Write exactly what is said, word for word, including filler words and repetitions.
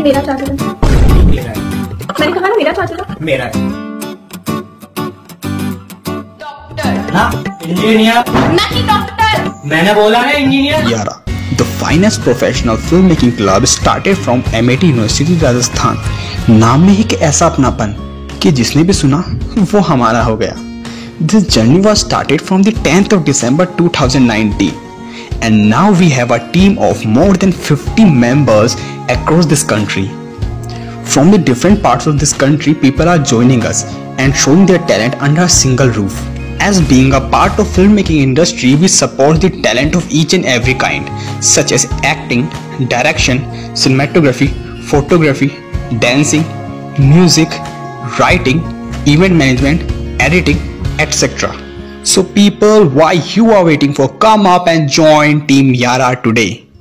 नहीं मेरा चार्जर मेरा है। मैंने कहा ना मेरा चार्जर है। मेरा है। डॉक्टर ना इंजीनियर नहीं डॉक्टर। मैंने बोला ना engineer. Yara, the finest professional filmmaking club started from M I T University, Rajasthan. नाम में ही एक ऐसा अपनापन कि जिसने भी सुना वो हमारा हो गया. This journey was started from the tenth of December two thousand nineteen, and now we have a team of more than fifty members across this country. From the different parts of this country, people are joining us and showing their talent under a single roof. As being a part of filmmaking industry, we support the talent of each and every kind, such as acting, direction, cinematography, photography, dancing, music, writing, event management, editing, et cetera. So people, why you are waiting for? Come up and join Team Yara today.